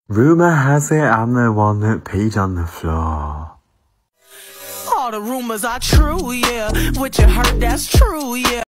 Rumor has it I'm the one that peed on the floor. All the rumors are true, yeah. What you heard, that's true, yeah.